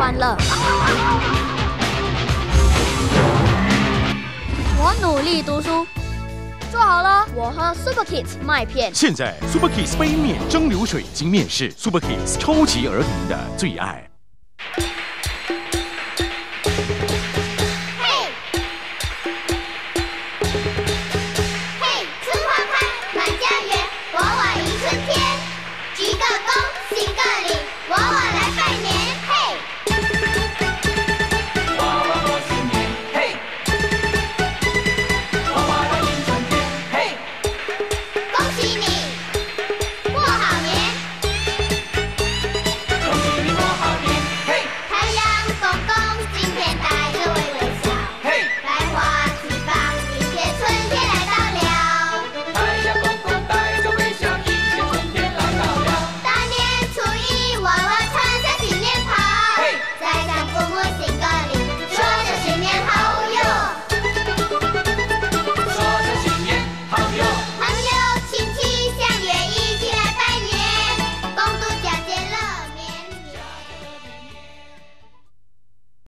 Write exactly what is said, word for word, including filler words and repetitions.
完了。我努力读书，做好了，我喝 Super Kids 麦片。 现在 Super Kids 杯面蒸馏水经面世 ，Super Kids 超级儿童的最爱。